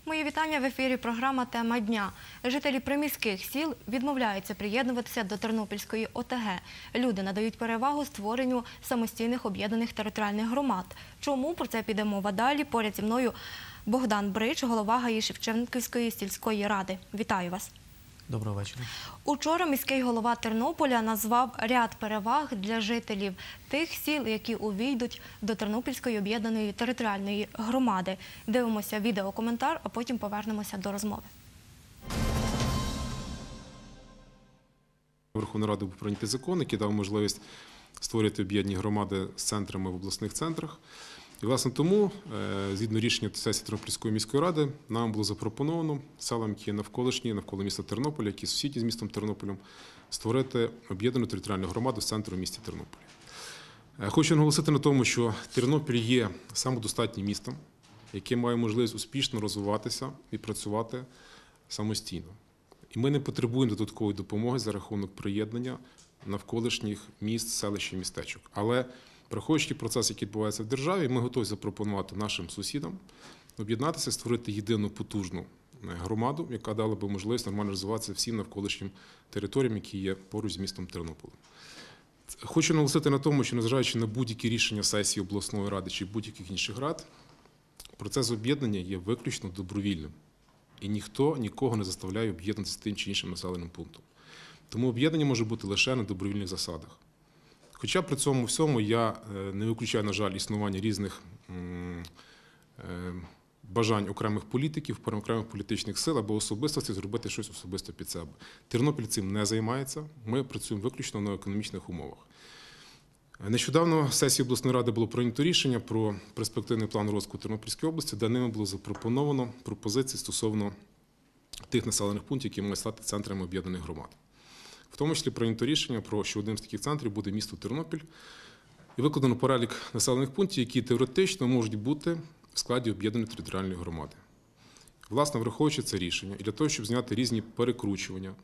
Мої вітання, в ефірі програма «Тема дня». Жителі приміських сіл відмовляються приєднуватися до Тернопільської ОТГ. Люди надають перевагу створенню самостійних об'єднаних територіальних громад. Чому? Про це піде мова далі. Поряд зі мною Богдан Брич, голова Гаї-Шевченківської сільської ради. Вітаю вас. Доброго вечора. Учора міський голова Тернополя назвав ряд переваг для жителів тих сіл, які увійдуть до Тернопільської об'єднаної територіальної громади. Дивимося відеокоментар, а потім повернемося до розмови. Верховної Ради був прийнятий закон, який дав можливість створити об'єднані громади з центрами в обласних центрах. І, власне, тому, згідно рішення сесії Тернопільської міської ради, нам було запропоновано селам, які є навколо міста Тернополя, які сусідні з містом Тернополем, створити об'єднану територіальну громаду з центру в місті Тернополі. Хочу наголосити на тому, що Тернопіль є самодостатнім містом, яке має можливість успішно розвиватися і працювати самостійно. І ми не потребуємо додаткової допомоги за рахунок приєднання навколишніх міст, селищ і містечок. Але враховуючи процес, який відбувається в державі, ми готові запропонувати нашим сусідам об'єднатися, створити єдину потужну громаду, яка дала би можливість нормально розвиватися всім навколишнім територіям, які є поруч з містом Тернополем. Хочу наголосити на тому, що незважаючи на будь-які рішення сесії обласної ради чи будь-яких інших рад, процес об'єднання є виключно добровільним. І ніхто нікого не заставляє об'єднатися з тим чи іншим населеним пунктом. Тому об'єднання може бути лише на добровільних засадах. Хоча при цьому всьому я не виключаю, на жаль, існування різних бажань окремих політиків, окремих політичних сил або особистості зробити щось особисто під себе. Тернопіль цим не займається, ми працюємо виключно на економічних умовах. Нещодавно в сесії обласної ради було прийнято рішення про перспективний план розвитку Тернопільської області, де ними було запропоновано пропозиції стосовно тих населених пунктів, які мають стати центрами об'єднаних громад. В тому числі прийнято рішення про, що одним з таких центрів буде місто Тернопіль. І викладено перелік населених пунктів, які теоретично можуть бути в складі об'єднаної територіальної громади. Власне, враховуючи це рішення, і для того, щоб зняти різні перекручування,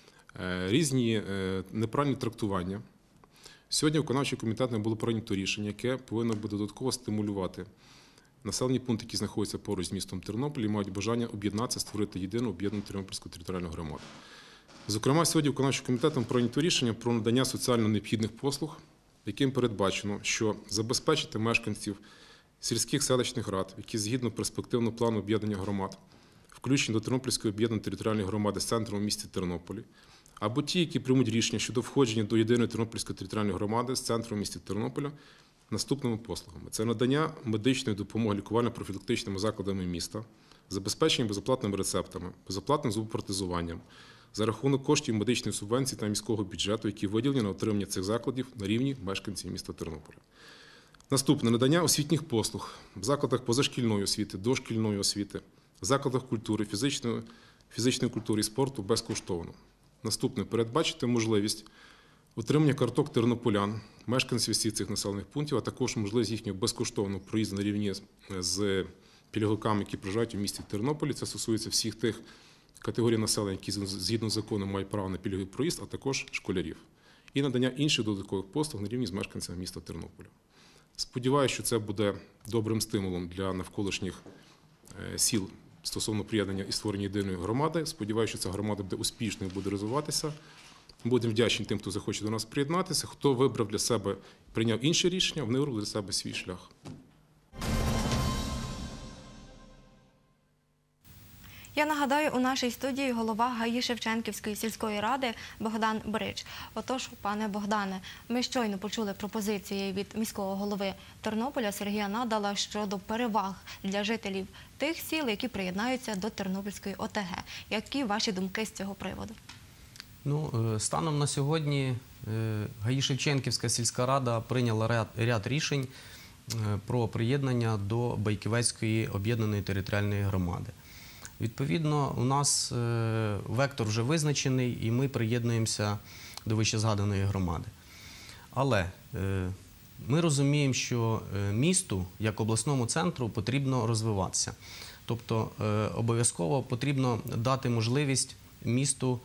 різні неправильні трактування, сьогодні виконавчим комітетом було прийнято рішення, яке повинно буде додатково стимулювати населені пункти, які знаходяться поруч з містом Тернополь і мають бажання об'єднатися, створити єдину об'єднану Тернопільську територіальну громаду. Зокрема, сьогодні виконавчим комітетом прийнято рішення про надання соціально необхідних послуг, яким передбачено, що забезпечити мешканців сільських селищних рад, які згідно перспективного плану об'єднання громад, включені до Тернопільської об'єднаної територіальної громади з центром у місті Тернополі, або ті, які приймуть рішення щодо входження до єдиної Тернопільської територіальної громади з центром у місті Тернополя, наступними послугами. Це надання медичної допомоги лікувально-профілактичними закладами міста, забезпечення безоплатними рецептами, безоплатним зубопротезуванням, за рахунок коштів медичної субвенції та міського бюджету, які виділені на отримання цих закладів на рівні мешканців міста Тернополя. Наступне – надання освітніх послуг в закладах позашкільної освіти, дошкільної освіти, в закладах культури, фізичної культури і спорту безкоштовно. Наступне – передбачити можливість отримання карток тернополян, мешканців всіх цих населених пунктів, а також можливість їхнього безкоштовного проїзду на рівні з пільговиками, які проживають у місті Тернополі. Це стосується всіх тих категорій населення, які згідно закону мають право на пільговий проїзд, а також школярів. І надання інших додаткових послуг на рівні з мешканцями міста Тернополя. Сподіваюся, що це буде добрим стимулом для навколишніх сіл стосовно приєднання і створення єдиної громади. Сподіваюся, що ця громада буде успішною, буде розвиватися. Будемо вдячні тим, хто захоче до нас приєднатися. Хто вибрав для себе, прийняв інше рішення, вони вибрали для себе свій шлях. Я нагадаю, у нашій студії голова Гаї-Шевченківської сільської ради Богдан Брич. Отож, пане Богдане, ми щойно почули пропозиції від міського голови Тернополя Сергія Надала щодо переваг для жителів тих сіл, які приєднаються до Тернопільської ОТГ. Які ваші думки з цього приводу? Станом на сьогодні Гаї-Шевченківська сільська рада прийняла ряд рішень про приєднання до Байківецької об'єднаної територіальної громади. Відповідно, у нас вектор вже визначений, і ми приєднуємося до вищезгаданої громади. Але ми розуміємо, що місту, як обласному центру, потрібно розвиватися. Тобто, обов'язково потрібно дати можливість місту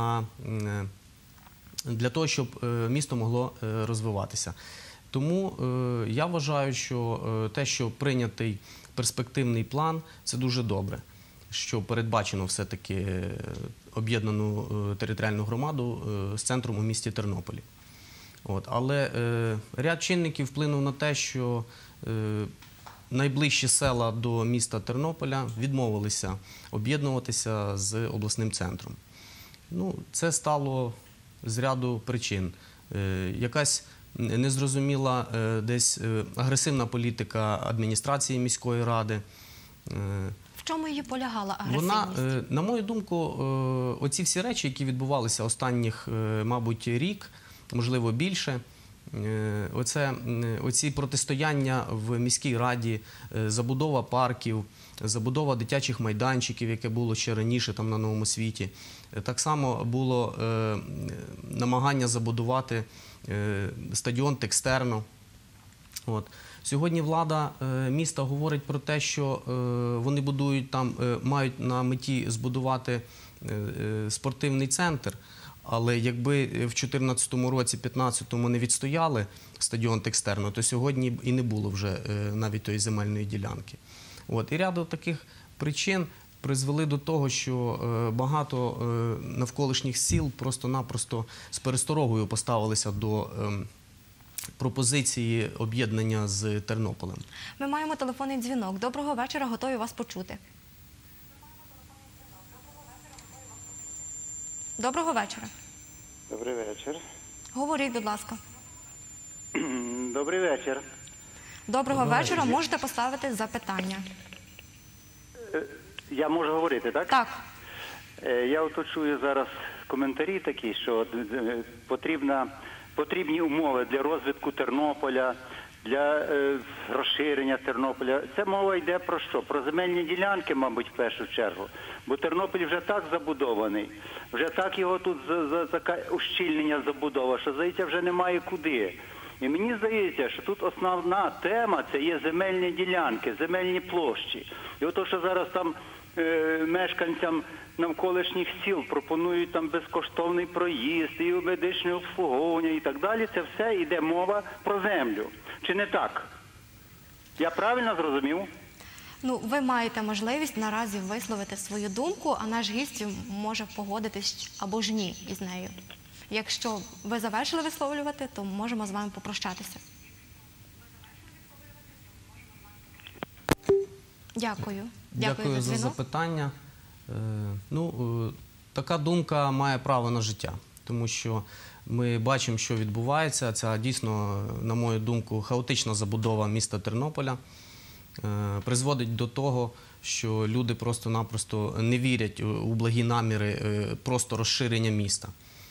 для того, щоб місто могло розвиватися. Тому я вважаю, що те, що прийнятий перспективний план, це дуже добре. що передбачено все-таки об'єднану територіальну громаду з центром у місті Тернополі. Але ряд чинників вплинув на те, що найближчі села до міста Тернополя відмовилися об'єднуватися з обласним центром. Це стало з ряду причин. Якась незрозуміла десь агресивна політика адміністрації міської ради. В чому її полягала агресивність? На мою думку, оці всі речі, які відбувалися останніх, мабуть, рік, можливо, більше, оці протистояння в міській раді, забудова парків, забудова дитячих майданчиків, яке було ще раніше там на Новому Світі. Так само було намагання забудувати стадіон Текстерно. Сьогодні влада міста говорить про те, що вони будують там, мають на меті збудувати спортивний центр. Але якби в 2014 році, 2015 не відстояли стадіон Текстерно, то сьогодні і не було вже навіть тої земельної ділянки. І ряд таких причин призвели до того, що багато навколишніх сіл просто-напросто з пересторогою поставилися до пропозиції об'єднання з Тернополем. Ми маємо телефонний дзвінок. Доброго вечора, готові вас почути. Доброго вечора. Добрий вечір. Говоріть, будь ласка. Добрий вечір. Доброго вечора. Можете поставити запитання. Я можу говорити, так? Так. Я ото чую зараз коментарі такі, що потрібні умови для розвитку Тернополя, для розширення Тернополя. Це мова йде про що? Про земельні ділянки, мабуть, в першу чергу. Бо Тернопіль вже так забудований, вже так його тут ущільнення забудова, що, здається, вже немає куди. І мені здається, що тут основна тема – це є земельні ділянки, земельні площі. І ото, що зараз там мешканцям навколишніх сіл пропонують там безкоштовний проїзд, і медичне обслуговування і так далі, це все йде мова про землю. Чи не так? Я правильно зрозумів? Ви маєте можливість наразі висловити свою думку, а наш гість може погодитись або ж ні із нею. Якщо ви завершили висловлювати, то можемо з вами попрощатися. Дякую. Дякую за запитання. Така думка має право на життя, тому що ми бачимо, що відбувається. Це дійсно, на мою думку, хаотична забудова міста Тернополя призводить до того, що люди просто-напросто не вірять у благі наміри просто розширення міста.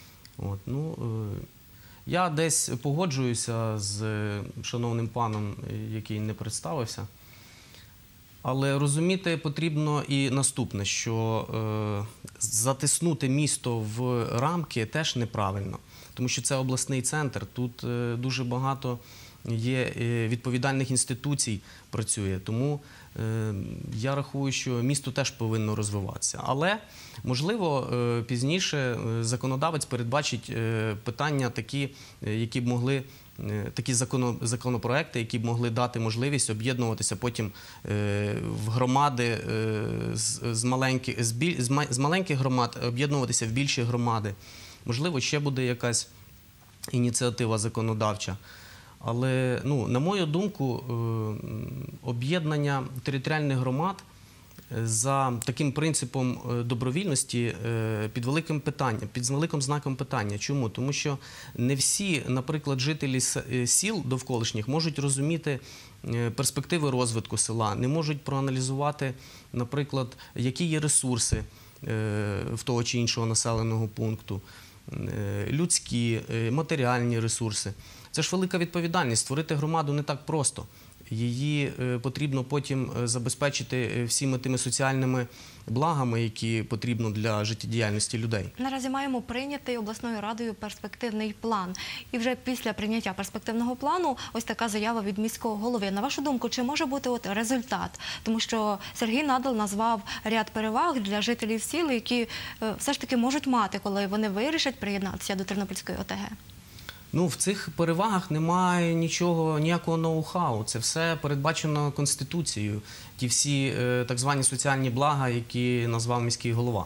Я десь погоджуюся з шановним паном, який не представився. Але розуміти потрібно і наступне, що затиснути місто в рамки теж неправильно, тому що це обласний центр, тут дуже багато є відповідальних інституцій працює, тому я рахую, що місто теж повинно розвиватися. Але, можливо, пізніше законодавець передбачить питання такі, які б могли такі законопроекти, які б могли дати можливість об'єднуватися потім в громади з маленьких громад, об'єднуватися в більші громади. Можливо, ще буде якась ініціатива законодавча. Але, на мою думку, об'єднання територіальних громад за таким принципом добровільності під великим знаком питання. Чому? Тому що не всі, наприклад, жителі сіл довколишніх можуть розуміти перспективи розвитку села, не можуть проаналізувати, наприклад, які є ресурси в того чи іншого населеного пункту, людські, матеріальні ресурси. Це ж велика відповідальність. Створити громаду не так просто. Її потрібно потім забезпечити всіми тими соціальними благами, які потрібно для життєдіяльності людей. Наразі маємо прийнятий обласною радою перспективний план. І вже після прийняття перспективного плану ось така заява від міського голови. На вашу думку, чи може бути результат? Тому що Сергій Надал назвав ряд переваг для жителів сіл, які все ж таки можуть мати, коли вони вирішать приєднатися до Тернопільської ОТГ. Ну, в цих перевагах немає ніякого ноу-хау. Це все передбачено Конституцією. Ті всі так звані соціальні блага, які назвав міський голова.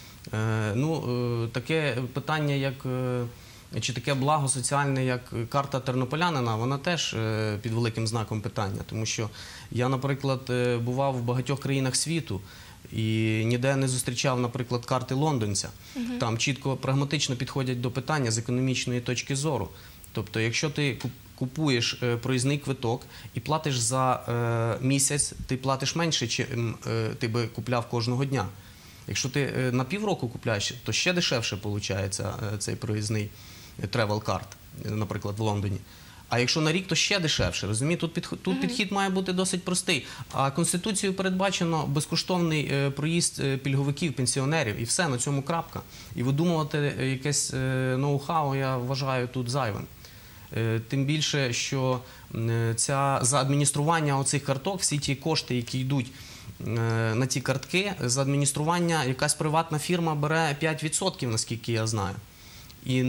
Таке питання, чи таке благо соціальне, як карта тернополянина, вона теж під великим знаком питання. Тому що я, наприклад, бував в багатьох країнах світу і ніде не зустрічав, наприклад, карти лондонця. Там чітко, прагматично підходять до питання з економічної точки зору. Тобто, якщо ти купуєш проїзний квиток і платиш за місяць, ти платиш менше, чим ти би купляв кожного дня. Якщо ти на півроку купляєш, то ще дешевше виходить цей проїзний тревел-карт, наприклад, в Лондоні. А якщо на рік, то ще дешевше. Розумієте? Тут підхід має бути досить простий. А Конституцією передбачено безкоштовний проїзд пільговиків, пенсіонерів. І все, на цьому крапка. І видумувати якесь ноу-хау, я вважаю, тут зайвим. Тим більше, що за адміністрування оцих карток, всі ті кошти, які йдуть на ті картки, за адміністрування якась приватна фірма бере 5%, наскільки я знаю. І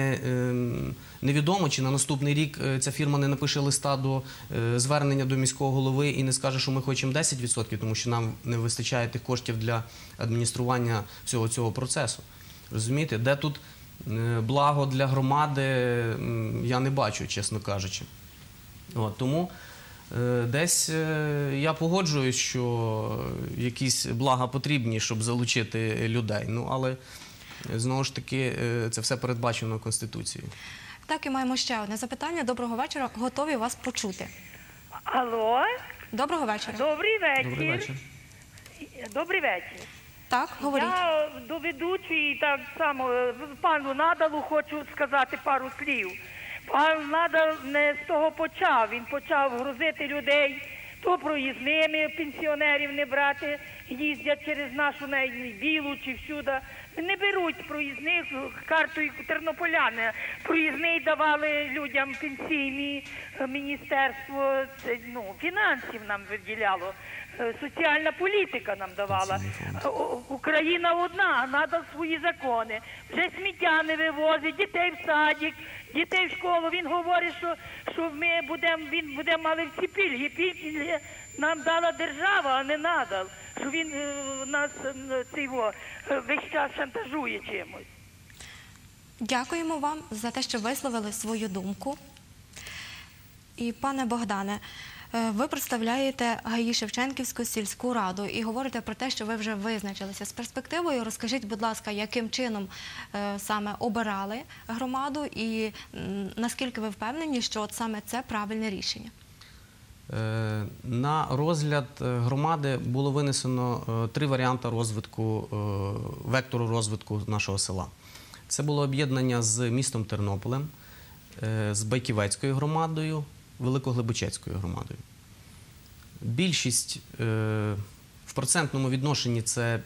невідомо, чи на наступний рік ця фірма не напише листа до звернення до міського голови і не скаже, що ми хочемо 10%, тому що нам не вистачає тих коштів для адміністрування всього цього процесу. Розумієте? Де тут благо для громади, я не бачу, чесно кажучи. Тому десь я погоджуюсь, що якісь блага потрібні, щоб залучити людей. Але знову ж таки, це все передбачено Конституцією. Так, і маємо ще одне запитання. Доброго вечора. Готові вас почути. Алло, Доброго вечора. добрий вечір. Добрий вечір. Добрий вечір. Так, говоріть. Я до ведучої так само пану Надалу хочу сказати пару слів. Пан Надал не з того почав. Він почав грузити людей, то проїзними пенсіонерів не брати, їздять через нашу білу чи всюди. Не беруть проїзних картою тернополяни. Проїзний давали людям пенсійні, міністерство фінансів нам виділяло. Соціальна політика нам давала. Україна одна, надав свої закони. Вже сміття не вивозить, дітей в садик, дітей в школу. Він говорить, що він буде мали всі пільги. Пільги нам дала держава, а не надал. Що він нас весь час шантажує чимось. Дякуємо вам за те, що висловили свою думку. І, пане Богдане, ви представляєте ГАІ Шевченківську сільську раду і говорите про те, що ви вже визначилися з перспективою. Розкажіть, будь ласка, яким чином саме обирали громаду і наскільки ви впевнені, що от саме це правильне рішення? На розгляд громади було винесено 3 варіанти розвитку, вектору розвитку нашого села. Це було об'єднання з містом Тернополем, з Байківецькою громадою, Великоглибочецькою громадою. Більшість в процентному відношенні це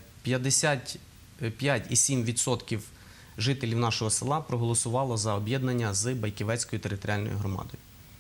55,7% жителів нашого села проголосувало за об'єднання з Байківецькою територіальною громадою.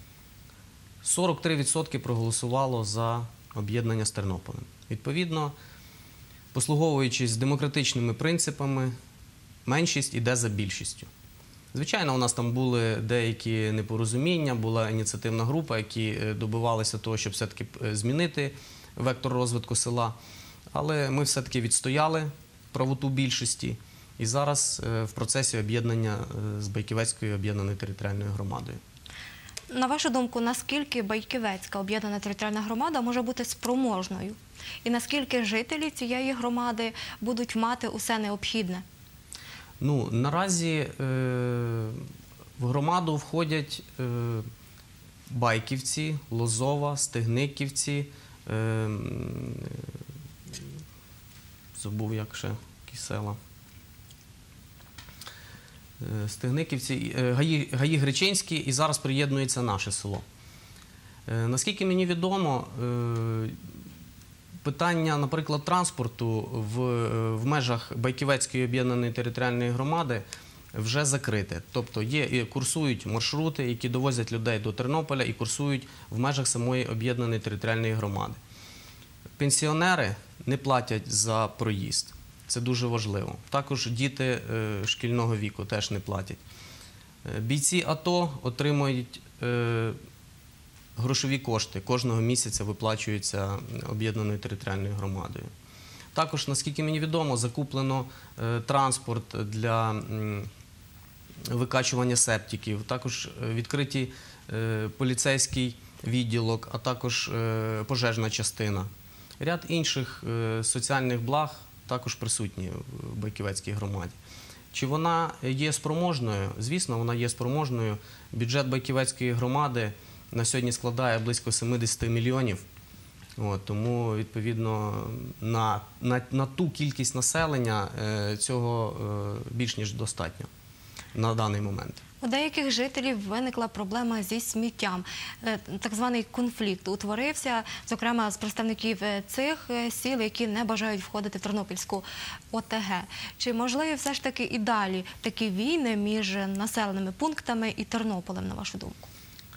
43% проголосувало за об'єднання з Тернополем. Відповідно, послуговуючись демократичними принципами, меншість йде за більшістю. Звичайно, у нас там були деякі непорозуміння, була ініціативна група, які добивалися того, щоб все-таки змінити вектор розвитку села. Але ми все-таки відстояли правоту більшості і зараз в процесі об'єднання з Байківецькою об'єднаною територіальною громадою. На вашу думку, наскільки Байківецька об'єднана територіальна громада може бути спроможною? І наскільки жителі цієї громади будуть мати усе необхідне? Наразі в громаду входять Байківці, Лозова, Стегниківці, забув, як ще, які села. Стегниківці, ГАІ Гречинські, і зараз приєднується наше село. Наскільки мені відомо, питання, наприклад, транспорту в межах Байківецької об'єднаної територіальної громади вже закрите. Тобто курсують маршрути, які довозять людей до Тернополя і курсують в межах самої об'єднаної територіальної громади. Пенсіонери не платять за проїзд. Це дуже важливо. Також діти шкільного віку теж не платять. Бійці АТО отримують грошові кошти. Кожного місяця виплачуються об'єднаною територіальною громадою. Також, наскільки мені відомо, закуплено транспорт для викачування септиків, також відкриті поліцейський відділок, а також пожежна частина. Ряд інших соціальних благ також присутні в Байківецькій громаді. Чи вона є спроможною? Звісно, вона є спроможною. Бюджет Байківецької громади на сьогодні складає близько 70 мільйонів. Тому, відповідно, на ту кількість населення цього більш ніж достатньо на даний момент. У деяких жителів виникла проблема зі сміттям. Так званий конфлікт утворився, зокрема, з представників цих сіл, які не бажають входити в Тернопільську ОТГ. Чи можливі все ж таки і далі такі війни між населеними пунктами і Тернополем, на вашу думку?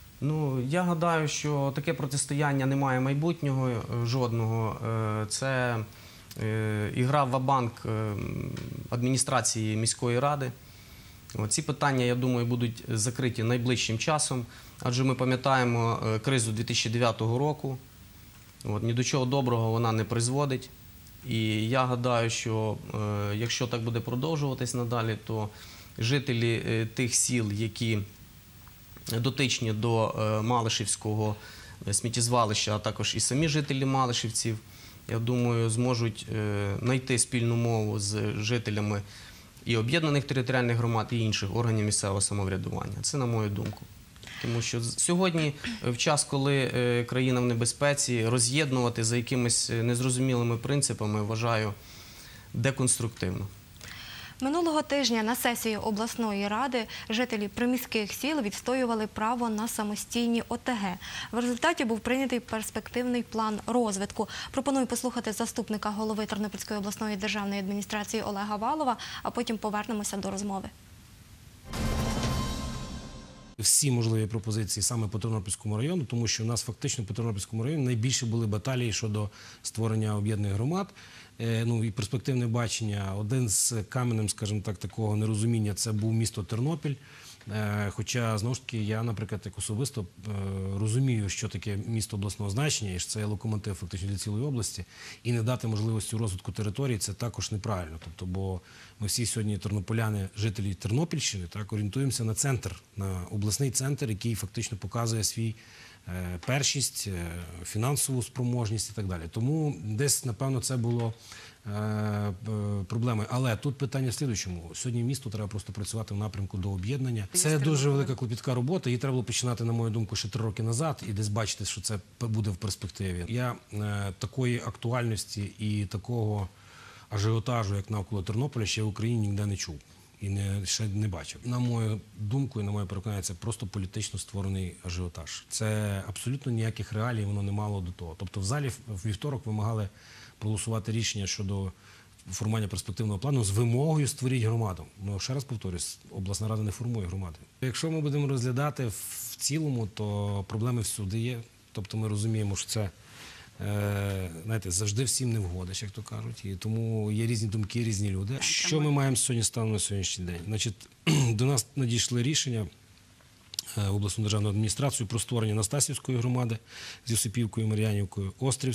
Я гадаю, що таке протистояння не має майбутнього жодного. Це ігра в ва-банк адміністрації міської ради. Ці питання, я думаю, будуть закриті найближчим часом, адже ми пам'ятаємо кризу 2009 року. Ні до чого доброго вона не призводить. І я гадаю, що якщо так буде продовжуватись надалі, то жителі тих сіл, які дотичні до Малишівського сміттєзвалища, а також і самі жителі Малишівців, я думаю, зможуть знайти спільну мову з жителями і об'єднаних територіальних громад, і інших органів місцевого самоврядування. Це на мою думку. Тому що сьогодні, в час, коли країна в небезпеці, роз'єднувати за якимись незрозумілими принципами, вважаю, деконструктивно. Минулого тижня на сесії обласної ради жителі приміських сіл відстоювали право на самостійні ОТГ. В результаті був прийнятий перспективний план розвитку. Пропоную послухати заступника голови Тернопільської обласної державної адміністрації Олега Валова, а потім повернемося до розмови. Всі можливі пропозиції саме по Тернопільському району, тому що у нас фактично по Тернопільському районі найбільше були баталії щодо створення об'єднаних громад. І перспективне бачення. Один з каменем, скажімо так, такого нерозуміння – це був місто Тернопіль. Хоча, знову ж таки, я, наприклад, як особисто розумію, що таке місто обласного значення, і що це є локомотив фактично для цілої області, і не дати можливості розвитку території – це також неправильно. Тобто, бо ми всі сьогодні тернополяни, жителі Тернопільщини, так, орієнтуємося на центр, на обласний центр, який фактично показує свій першість, фінансову спроможність і так далі. Тому десь, напевно, це було проблемою. Але тут питання в слідуючому. Сьогодні місту треба просто працювати в напрямку до об'єднання. Це дуже велика клопітка робота. Її треба було починати, на мою думку, ще 3 роки назад і десь бачити, що це буде в перспективі. Я такої актуальності і такого ажіотажу, як навколо Тернополя, ще в Україні ніде не чув. І ще не бачив. На мою думку і на моє переконання, це просто політично створений ажіотаж. Це абсолютно ніяких реалій воно не мало до того. Тобто в залі в вівторок вимагали проголосувати рішення щодо формування перспективного плану з вимогою створіть громаду. Ще раз повторюсь, обласна рада не формує громади. Якщо ми будемо розглядати в цілому, то проблеми всюди є. Тобто ми розуміємо, що це знаєте, завжди всім не вгодиш, як то кажуть, і тому є різні думки, різні люди. Що ми маємо сьогодні станом на сьогоднішній день? Значить, до нас надійшли рішення в обласну державну адміністрацію про створення Настасівської громади з Йосипівкою, Мар'янівкою,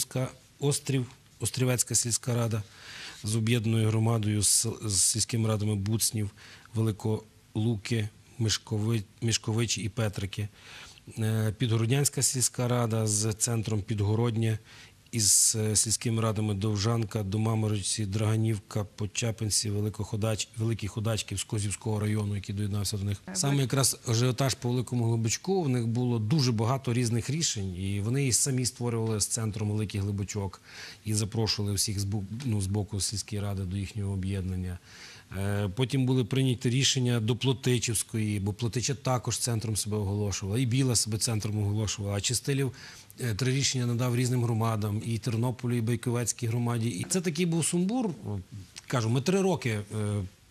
Острівецька сільська рада з об'єднаною громадою з сільськими радами Буцнів, Великолуки, Мішковичі і Петрики. Підгороднянська сільська рада з центром Підгороднє із сільськими радами Довжанка, Домаморочці, Драганівка, Почапинці, Великі Ходачки з Козівського району, який доєднався до них. Саме якраз ажіотаж по Великому Глибочку, в них було дуже багато різних рішень, і вони і самі створювали з центром Великий Глибочок і запрошували всіх з боку сільської ради до їхнього об'єднання. Потім були прийняті рішення до Плотичівської, бо Плотича також центром себе оголошувала, і Біла себе центром оголошувала, а Чистилів 3 рішення надав різним громадам, і Тернополю, і Байковецькій громаді. І це такий був сумбур. Кажу, ми 3 роки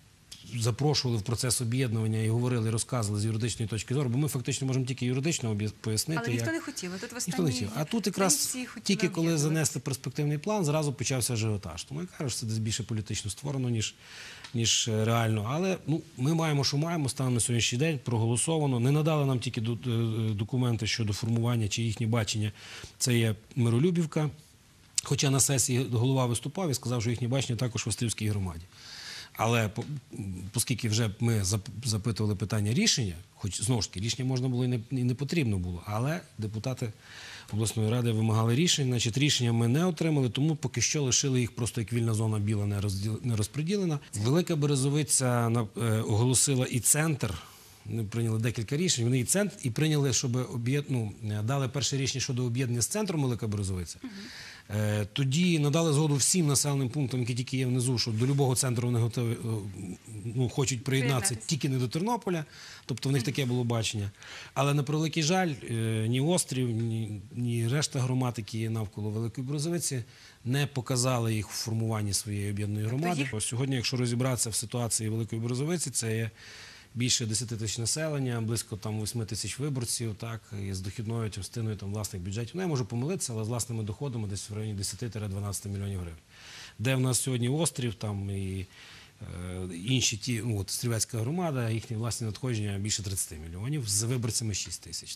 запрошували в процес об'єднування і говорили, і розказували з юридичної точки зору, бо ми фактично можемо тільки юридично пояснити. Але ніхто не хотів. Тут в Ніхто не останній хотів. А тут якраз сесії хотіли тільки коли об'єднувати. занесли перспективний план, зразу почався ажіотаж. Тому я кажу, що це десь більше політично створено, ніж реально. Але ми маємо, що маємо, станом на сьогоднішній день, проголосовано. Не надали нам тільки документи щодо формування чи їхнє бачення. Це є Миролюбівка. Хоча на сесії голова виступав і сказав, що їхнє бачення також в Острівській громаді. Але оскільки вже ми запитували питання рішення, хоч знову ж таки рішення можна було і не потрібно було, але депутати обласної ради вимагали рішень, значить рішення ми не отримали, тому поки що лишили їх просто як вільна зона біла не розподілена. Велика Березовиця оголосила і центр. Вони прийняли декілька рішень. Вони і центр, і прийняли, щоб дали перше рішення щодо об'єднання з центром Велика Березовиця. Тоді надали згоду всім населеним пунктам, які тільки є внизу, що до будь-якого центру вони готові, хочуть приєднатися, тільки не до Тернополя. Тобто в них таке було бачення. Але на превеликий жаль, ні Острів, ні решта громад, які є навколо Великої Березовиці, не показали їх у формуванні своєї об'єднаної громади. Сьогодні, якщо розібратися в ситуації Великої Березовиці, це є більше 10 тисяч населення, близько 8 тисяч виборців, і з дохідною частиною власних бюджетів. Я можу помилитися, але з власними доходами десь в районі 10-12 мільйонів гривень. Де в нас сьогодні Острів і інші Стрілецька громада, їхні власні надходження більше 30 мільйонів, з виборцями 6 тисяч.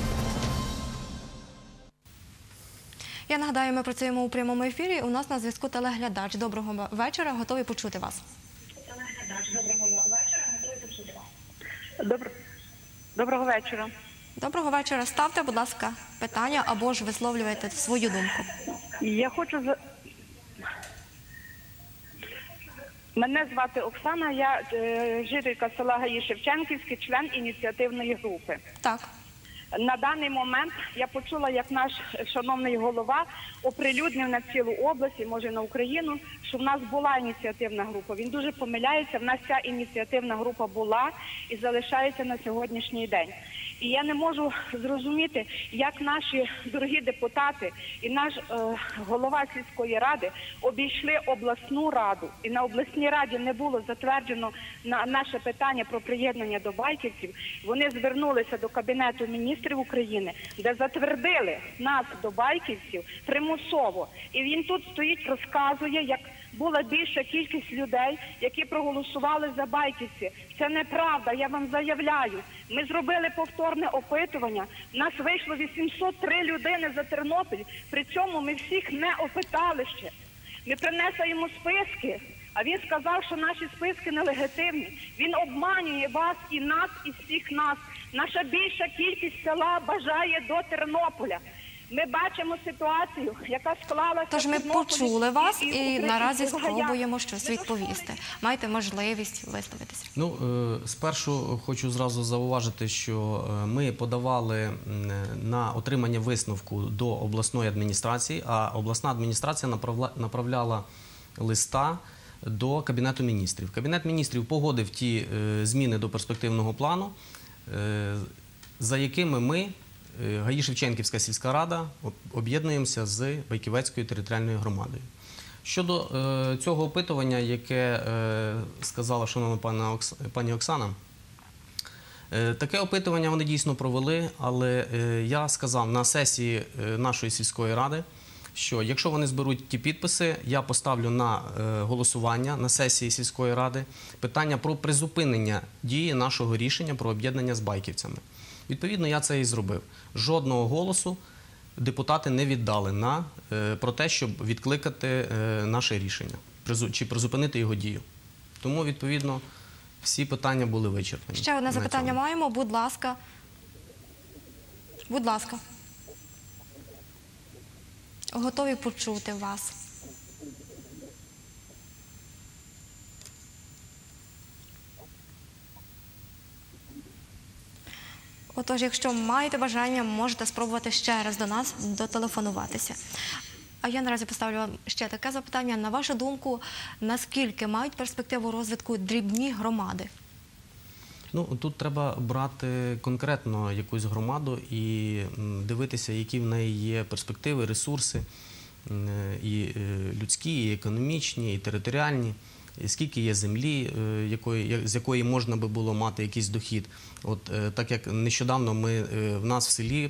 Я нагадаю, ми працюємо у прямому ефірі. У нас на зв'язку телеглядач. Доброго вечора, готові почути вас. Доброго вечора. Доброго вечора. Ставте, будь ласка, питання або ж висловлюйте свою думку. Я хочу... Мене звати Оксана, я жителька села Гаї-Шевченківське, член ініціативної групи. Так. На даний момент я почула, як наш шановний голова оприлюднив на цілу область, і, може, на Україну, що в нас була ініціативна група. Він дуже помиляється, в нас ця ініціативна група була і залишається на сьогоднішній день. І я не можу зрозуміти, як наші дорогі депутати і наш голова сільської ради обійшли обласну раду. І на обласній раді не було затверджено наше питання про приєднання до Байківців. Вони звернулися до Кабінету міністрів України, де затвердили нас до Байківців примусово. І він тут стоїть, розказує, як була більша кількість людей, які проголосували за Байківці. Це неправда, я вам заявляю. Ми зробили повторне опитування, в нас вийшло 803 людини за Тернопіль, при цьому ми всіх не опитали ще. Ми принесли йому списки, а він сказав, що наші списки нелегітимні. Він обманює вас і нас, і всіх нас. Наша більша кількість села бажає до Тернополя. Ми бачимо ситуацію, яка склалася... Тож ми почули вас і наразі спробуємо щось відповісти. Маєте можливість висловитися. Спершу хочу зразу зауважити, що ми подавали на отримання висновку до обласної адміністрації, а обласна адміністрація направляла листа до Кабінету міністрів. Кабінет міністрів погодив ті зміни до перспективного плану, за якими ми, Гаї-Шевченківська сільська рада, об'єднуємося з Байківецькою територіальною громадою. Щодо цього опитування, яке сказала шановна пані Оксана, таке опитування вони дійсно провели, але я сказав на сесії нашої сільської ради, що якщо вони зберуть ті підписи, я поставлю на голосування на сесії сільської ради питання про призупинення дії нашого рішення про об'єднання з байківцями. Відповідно, я це і зробив. Жодного голосу депутати не віддали про те, щоб відкликати наше рішення чи призупинити його дію. Тому, відповідно, всі питання були вичерпані. Ще одне запитання маємо, будь ласка. Будь ласка. Готові почути вас. Отож, якщо маєте бажання, можете спробувати ще раз до нас дотелефонуватися. А я наразі поставлю вам ще таке запитання. На вашу думку, наскільки мають перспективу розвитку дрібні громади? Тут треба брати конкретно якусь громаду і дивитися, які в неї є перспективи, ресурси, і людські, і економічні, і територіальні. скільки є землі, з якої можна би було мати якийсь дохід. Так як нещодавно в нас в селі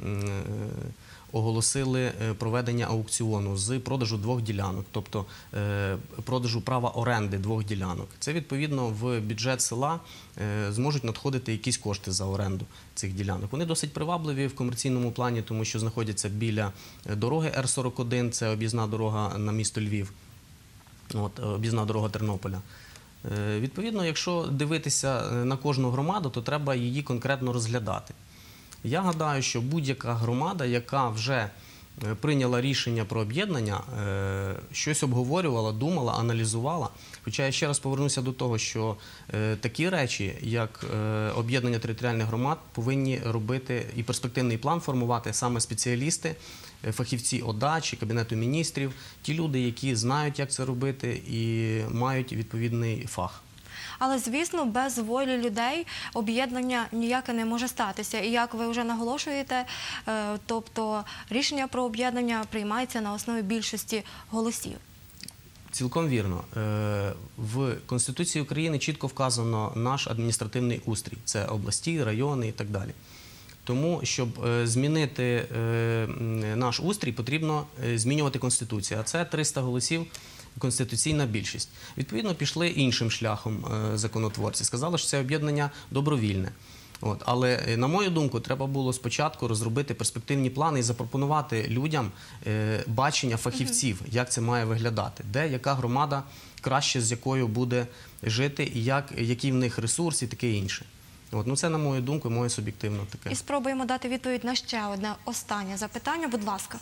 оголосили проведення аукціону з продажу 2 ділянок, тобто продажу права оренди 2 ділянок. Це, відповідно, в бюджет села зможуть надходити якісь кошти за оренду цих ділянок. Вони досить привабливі в комерційному плані, тому що знаходяться біля дороги Р-41, це об'їзна дорога на місто Львів, об'їзна дорога Тернополя. Відповідно, якщо дивитися на кожну громаду, то треба її конкретно розглядати. Я гадаю, що будь-яка громада, яка вже прийняла рішення про об'єднання, щось обговорювала, думала, аналізувала. Хоча я ще раз повернуся до того, що такі речі, як об'єднання територіальних громад, повинні робити і перспективний план формувати саме спеціалісти, фахівці ОДА чи Кабінету міністрів, ті люди, які знають, як це робити і мають відповідний фах. Але, звісно, без волі людей об'єднання ніяке не може статися. І як ви вже наголошуєте, тобто рішення про об'єднання приймається на основі більшості голосів. Цілком вірно. В Конституції України чітко вказано наш адміністративний устрій. Це області, райони і так далі. Тому, щоб змінити наш устрій, потрібно змінювати Конституцію. А це 300 голосів. Конституційна більшість. Відповідно, пішли іншим шляхом законотворці. Сказали, що це об'єднання добровільне. Але, на мою думку, треба було спочатку розробити перспективні плани і запропонувати людям бачення фахівців, як це має виглядати, де яка громада краще з якою буде жити, і який в них ресурс і таке інше. Це, на мою думку, моє суб'єктивно таке. І спробуємо дати відповідь на ще одне останнє запитання. Будь ласка.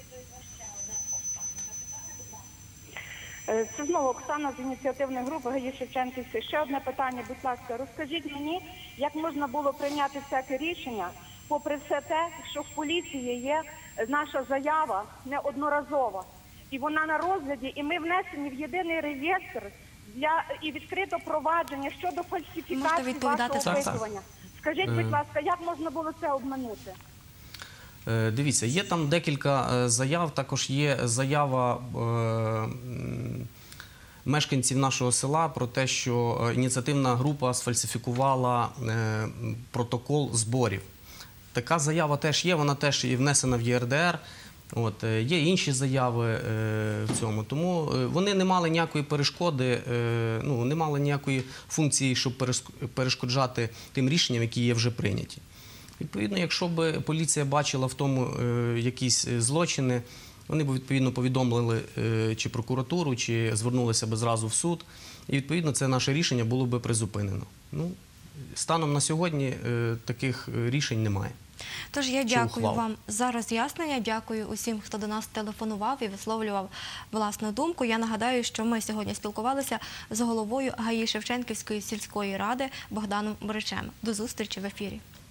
Це знову Оксана з ініціативної групи ГАІ Шевченківської. Ще одне питання, будь ласка. Розкажіть мені, як можна було прийняти таке рішення, попри все те, що в поліції є наша заява неодноразова. І вона на розгляді, і ми внесені в єдиний реєстр і відкрито провадження щодо фальсифікації вашого опитування. Скажіть, будь ласка, як можна було це обманути? Дивіться, є там декілька заяв, також є заява мешканців нашого села про те, що ініціативна група сфальсифікувала протокол зборів. Така заява теж є, вона теж і внесена в ЄРДР. Є інші заяви в цьому. Тому вони не мали ніякої перешкоди, не мали ніякої функції, щоб перешкоджати тим рішенням, які є вже прийняті. Відповідно, якщо б поліція бачила в тому якісь злочини, вони б, відповідно, повідомили чи прокуратуру, чи звернулися б зразу в суд. І, відповідно, це наше рішення було б призупинено. Станом на сьогодні таких рішень немає. Тож я дякую вам за роз'яснення, дякую усім, хто до нас телефонував і висловлював власну думку. Я нагадаю, що ми сьогодні спілкувалися з головою ГАІ Шевченківської сільської ради Богданом Боричем. До зустрічі в ефірі.